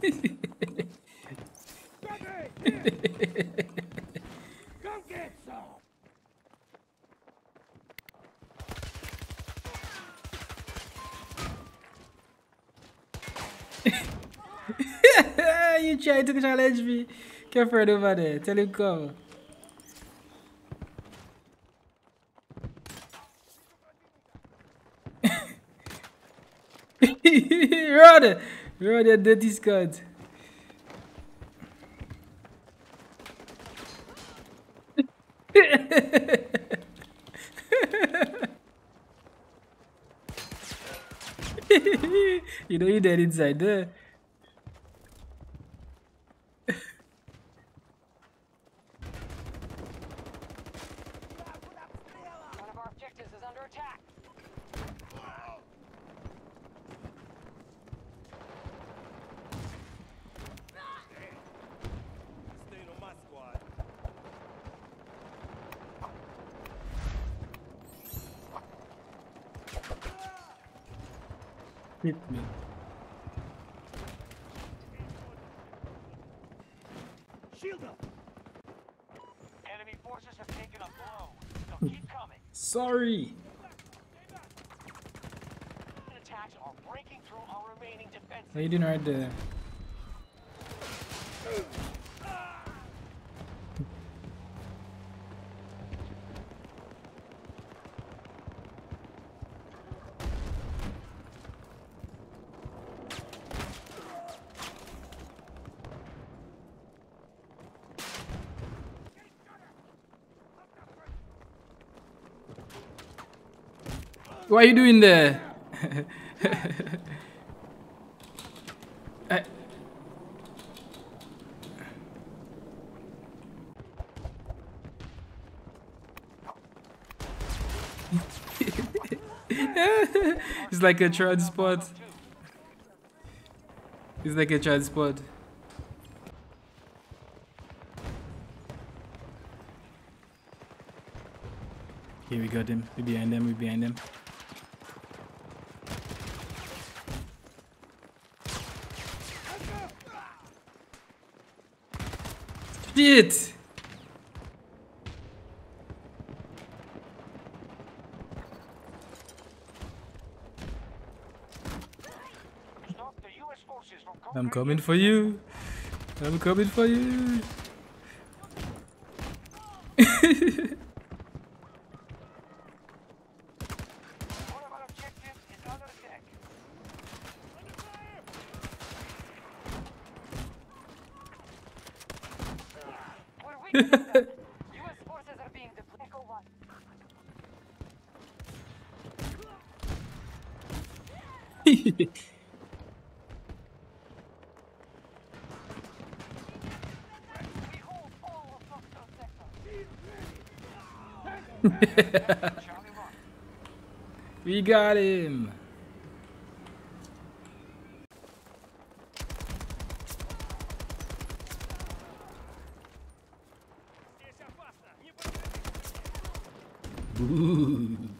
Come get some. You try to challenge me. Careful over there. Tell him come. Run! Run, you dirty scunt. You know you're dead inside there. One of our objectives is under attack. Staying on my squad. Hit me. Shield up. Enemy forces have taken a blow, so keep coming. Sorry. Attacks are breaking through our remaining defenses. What are you doing right there? What are you doing there? I- It's like a transport. It's like a transport. Here we got him. We're behind them. We're behind them. Shit! Stop the US forces from I'm coming for you. I'm coming for you. One of our objectives is under attack. We're weakening them. US forces are being deployed. Echo 1. We hold all of Foxtrot sector. Charlie 1. We got him. Здесь опасно. Не подходи. Ooh.